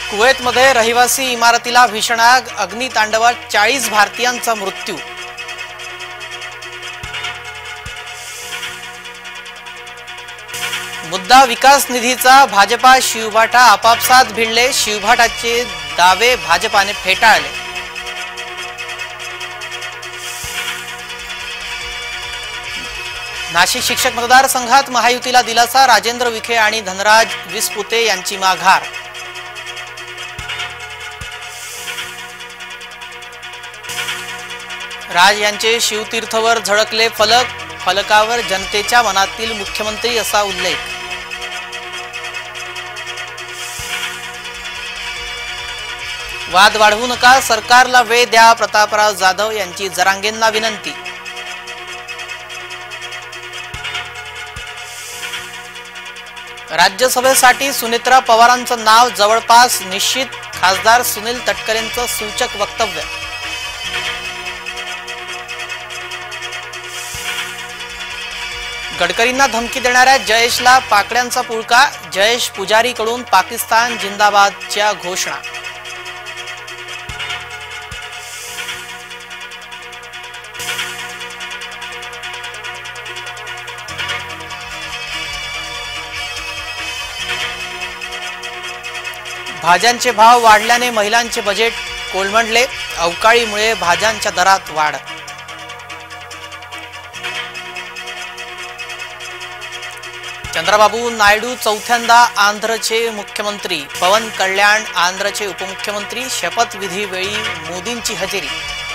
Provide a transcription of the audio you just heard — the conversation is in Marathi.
कुवेतमध्ये रहिवासी इमारतीला भीषण आग, अग्नितांडवात 40 भारतीयांचा मृत्यू। मुद्दा विकास निधीचा, भाजपा शिवभाटा आपापसात भिडले, शिवभाटाचे दावे भाजपाने फेटाळले। नाशिक शिक्षक मतदारसंघात महायुतीला दिलासा, राजेंद्र विखे आणि धनराज विसपुते यांची माघार। राज यांचे शिवतीर्थवर झळकले फलक, फलकावर जनतेच्या मनातील मुख्यमंत्री असा उल्लेख। वाद वाढवू नका, सरकारला वेळ द्या, प्रतापराव जाधव यांची जरांगेंना विनंती। राज्यसभेसाठी सुनेत्रा पवारांचं नाव जवळपास निश्चित, खासदार सुनील तटकरेंचं सूचक वक्तव्य। गडकरींना धमकी देणाऱ्या जयेशला पाकड्यांचा पुळका, जयेश पुजारीकडून पाकिस्तान जिंदाबादच्या घोषणा। भाज्यांचे भाव वाढल्याने महिलांचे बजेट कोलमडले, अवकाळीमुळे भाज्यांच्या दरात वाढ। चंद्रबाबू नायडू चौथ्यांदा आंध्रचे मुख्यमंत्री, पवन कल्याण आंध्रचे उपमुख्यमंत्री, शपथविधीवेळी मोदींची हजेरी।